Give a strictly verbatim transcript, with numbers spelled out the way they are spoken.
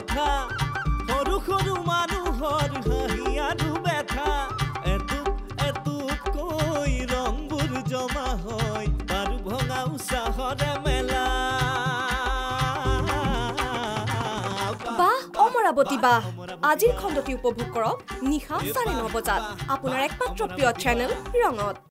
কথা সৰু সৰু মানুহৰ হাঁহি আৰু ব্যথা এটুপ এটুপ কৈ ৰংবোৰ জমা হয় বাৰু ভঙা উৎসাহৰে মেলা বাহ অমৰাৱতী বাহ আজিৰ খণ্ডটি উপভোগ কৰক নিশা চাৰে ন বজাত আপোনাৰ একমাত্ৰ প্ৰিয় চেনেল ৰঙত।